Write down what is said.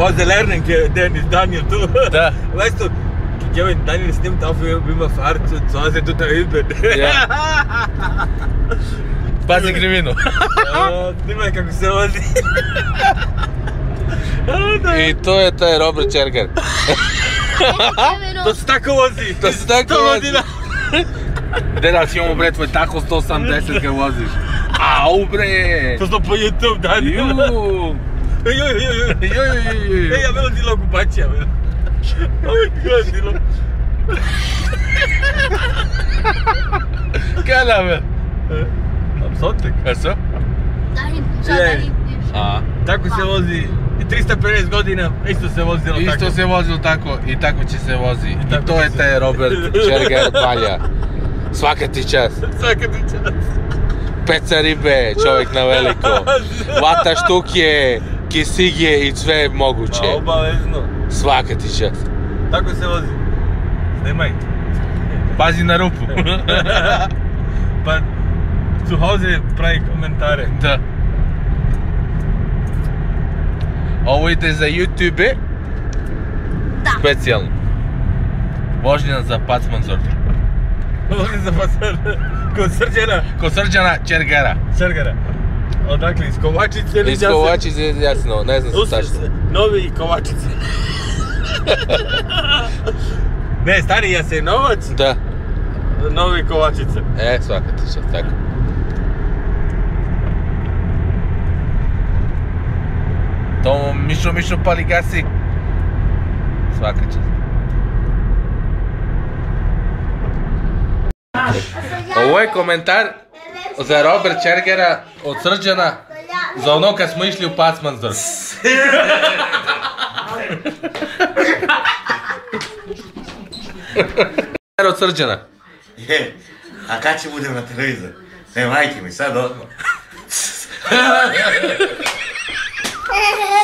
Voze lernen, Dennis, Daniel, du. Da. Weißt du, Daniel, es nimmt auf, wie man fährt, zu Hause tut üben. Ja. Pazi krivinu. Snimaj kako se vozi. I to je taj Robert Čerger. To se tako vozi. To se tako vozi. Deda, si imamo bre tvoj tako 180 ga voziš. Au bre! To smo po YouTube, Daniel. Ej, ja velo dilo kupačija, velo. Ovo dilo. Kada me? Apsotek. Eso? Tako se vozi 350 godina, isto se vozilo tako. Isto se vozilo tako i tako će se vozi. I to je taj Robert Čerger Balja. Svaka ti čast. Svaka ti čast. Peca ribe, čovjek na veliko. Vata štuke, kisige i sve moguće. Obavezno. Svaka ti čast. Tako se vozi. Snimaj. Pazi na rupu. Pa, zu Hause pravi komentare. Da. Ovo ide za YouTube. Da. Specijalno. Vožnja za Pacmanzor. Vožnja za Pacmanzor. Kod Srđana. Kod Srđana Čergera. Čergera. Odakle, iz Kovačice ili Iz Kovačice, jasno, ne znam se tačno. Novi Kovačice. Ne, stari Jasenovac. Da. Novi Kovačice. Svaka ti čast, tako. Tomo, Mišo, pali gasi. Svaka čast. Ovo je komentar za Robert Čergera od Srđana za ono kad smo išli u Pacmanzor. Od Srđana. A kad će budem na televizor? Ne, majke mi, sad odmah.